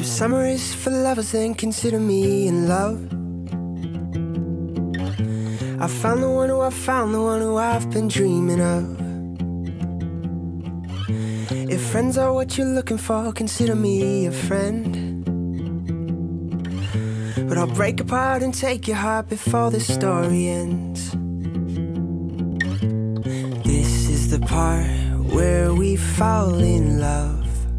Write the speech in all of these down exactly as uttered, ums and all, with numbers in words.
Summer is for lovers, then consider me in love. I found the one who I found, the one who I've been dreaming of. If friends are what you're looking for, consider me a friend. But I'll break apart and take your heart before the story ends. This is the part where we fall in love.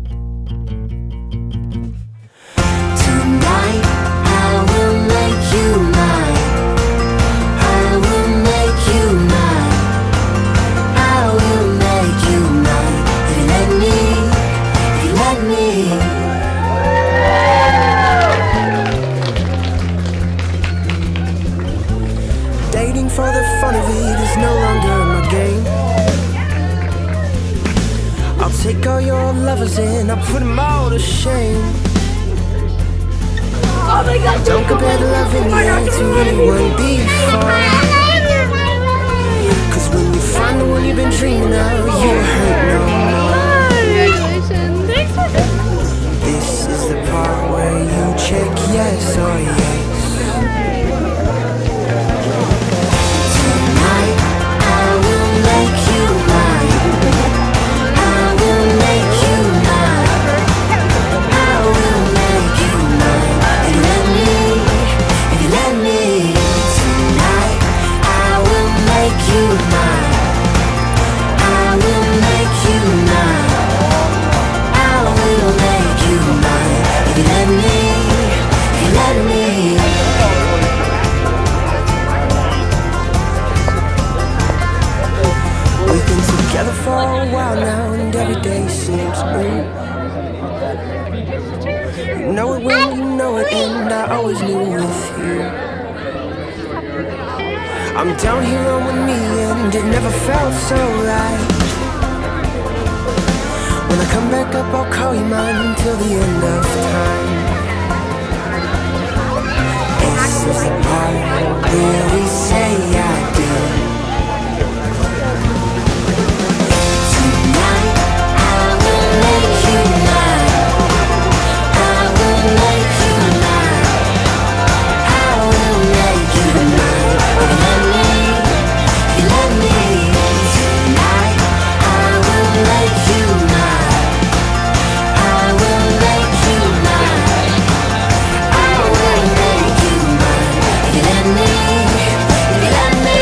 Tonight I will make you mine. I will make you mine. I will make you mine. If you let me, if you let me. Dating for the fun of it is no longer my game. I'll take all your lovers in, I'll put them all to shame. Oh my God, don't compare the love in the air to anyone before. Cause when you find the one you've been dreaming of, you'll hurt no more. Congratulations. Thanks for this. This is the part where you check yes or yes. Tonight I will make you mine. I will make you mine. I will make you mine. If you let me, if you let me. Tonight I will make you mine. I will make you mine. I will make you mine. If you let me, if you let me. We've been together for a while now, and every day seems new. You know it when you know it, and I always knew with you. I'm down here on one knee, and it never felt so right. When I come back up, I'll call you mine till the end of time. This is the part where we say I do. Tonight I will make you mine. I will make you mine. I will make you mine. If you let me, if you let me. Tonight I will make you mine. I will make you mine. I will make you mine. If you let me, if you let me.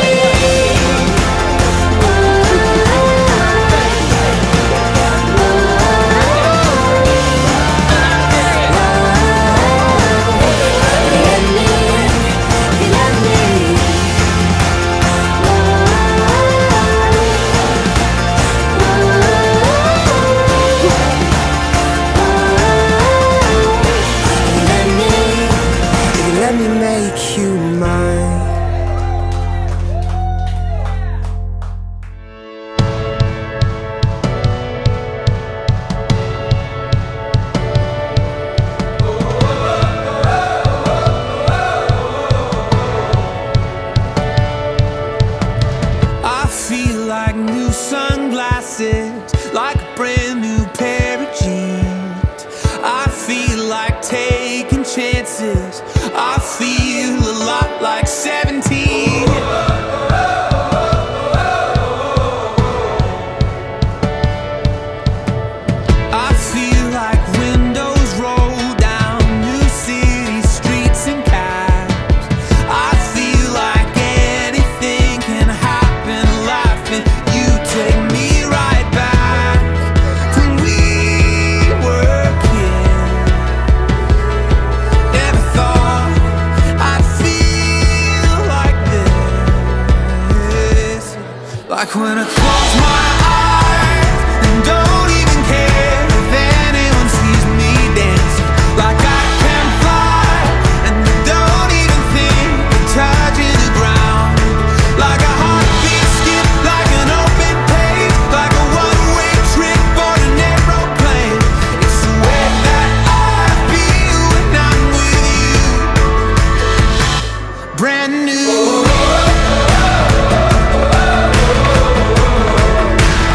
Let me make you mine. I feel like new sunglasses, like a brand new pair of jeans. I feel like taking chances. I feel a lot like seventeen. I feel like windows roll down new city streets and cabs. I feel like anything can happen, laughing. You take me right back to when we were kids. Never thought I'd feel like this. Like when I close my eyes and don't even care if anyone sees me dancing. Like I can fly and I don't even think of touching the ground. Like a heartbeat skip, like an open page, like a one-way trip on an aeroplane. It's the way that I feel when I'm with you. Brand new.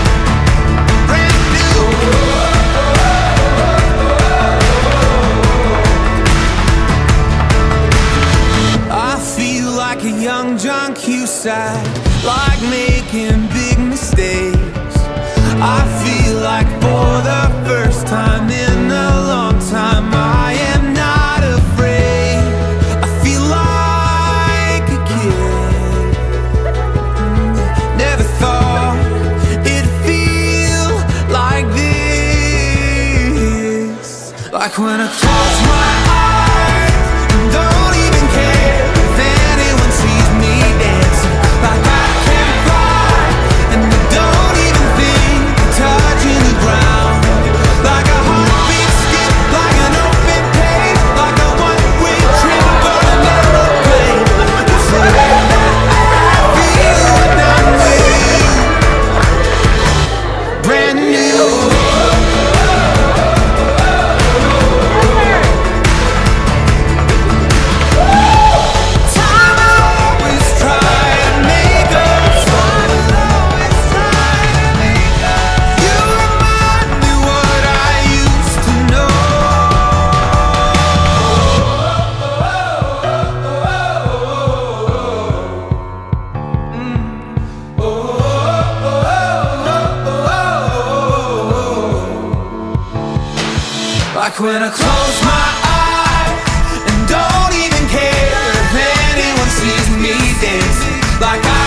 Like when I close my eyes and don't even care if anyone sees me dancing. Like I can fly and I don't even think of touching the ground. Like a heartbeat skip, like an open page, like a one-way trip on an aeroplane. It's the way that I feel when I'm with you. Brand new. Like when I close my eyes and don't even care if anyone sees me dancing. Like I